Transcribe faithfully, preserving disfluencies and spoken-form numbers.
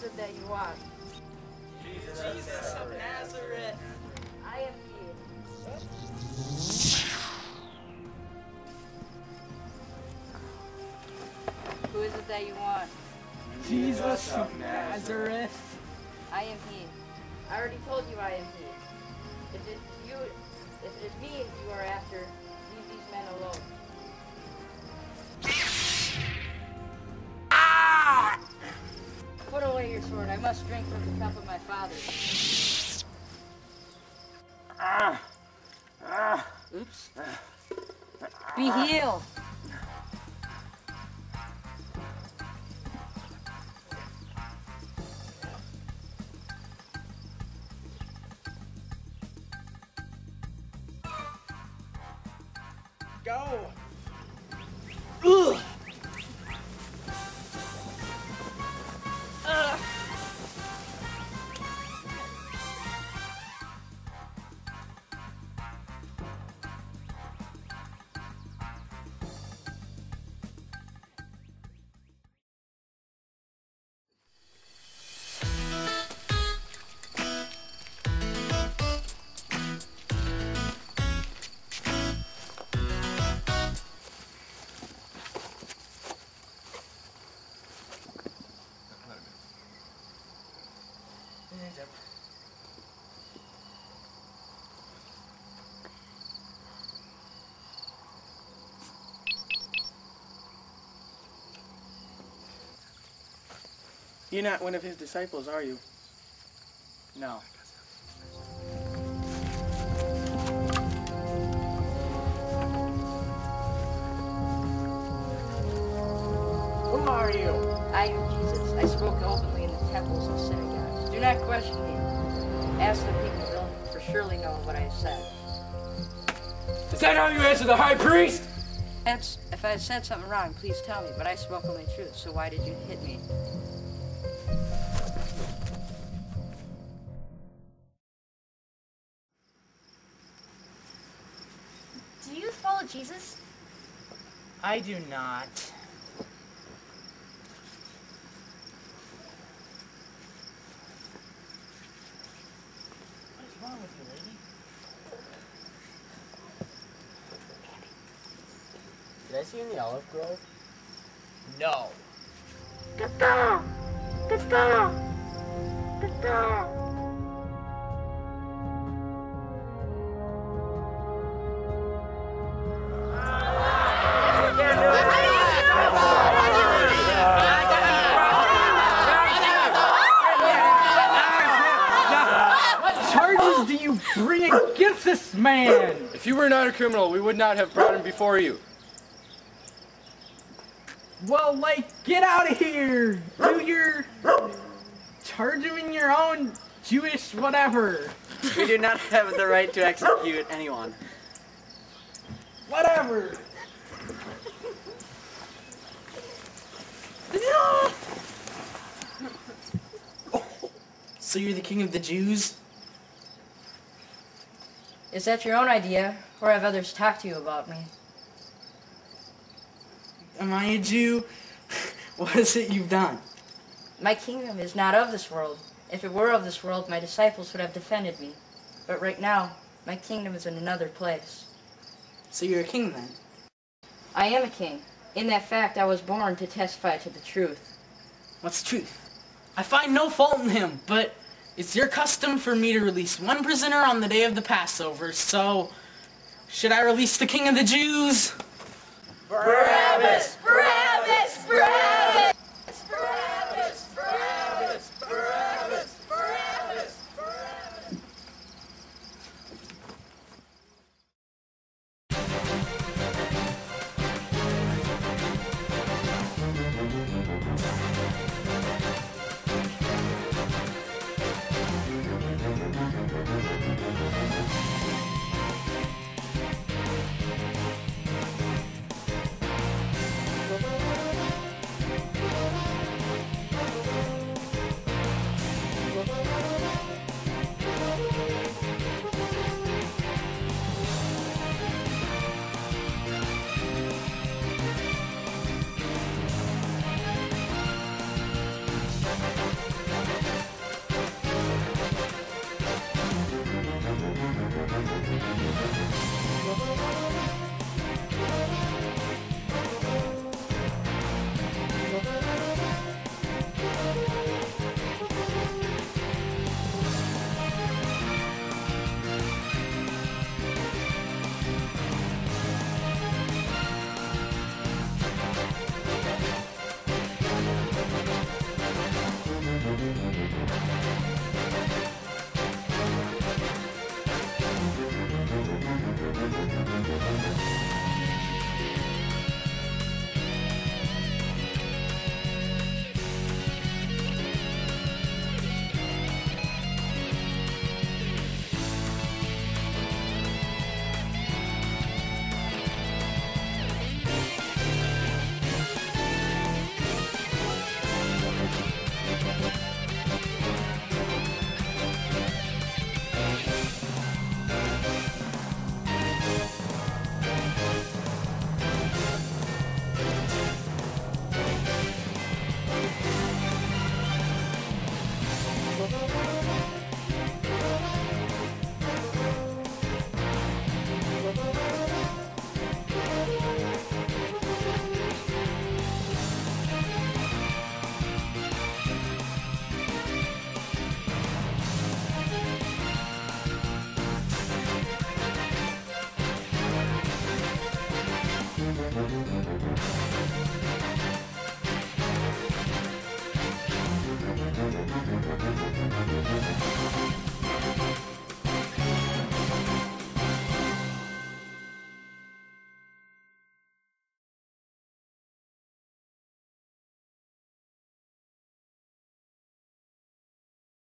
it that you want? Jesus, Jesus of Nazareth. I am he. Who is it that you want? Jesus of Nazareth. I am he. I already told you I am he. If it's you, if it is me you are after, leave these men alone. Ah! Put away your sword. I must drink from the cup of my father. Ah! Ah! Oops. Be healed. Go! Ugh! Ugh! You're not one of his disciples, are you? No. Who are you? I am Jesus. I spoke openly in the temples and synagogues. Do not question me. Ask the people, they'll for surely know what I have said. Is that how you answer the high priest? That's, if I said something wrong, please tell me, but I spoke only truth, so why did you hit me? Do you follow Jesus? I do not. What is wrong with you, lady? Did I see you in the olive grove? No. Get down! Get down! Get down! What charges do you bring against this man? If you were not a criminal, we would not have brought him before you. Well, like, get out of here! Do your... charge him in your own Jewish whatever. We do not have the right to execute anyone. Whatever. So you're the king of the Jews? Is that your own idea, or have others talked to you about me? Am I a Jew? What is it you've done? My kingdom is not of this world. If it were of this world, my disciples would have defended me. But right now, my kingdom is in another place. So you're a king then? I am a king. In that fact, I was born to testify to the truth. What's truth? I find no fault in him, but it's your custom for me to release one prisoner on the day of the Passover, so should I release the king of the Jews? Barabbas! Barabbas! Barabbas! Barabbas! Barabbas! Barabbas! Barabbas! Barabbas! Barabbas!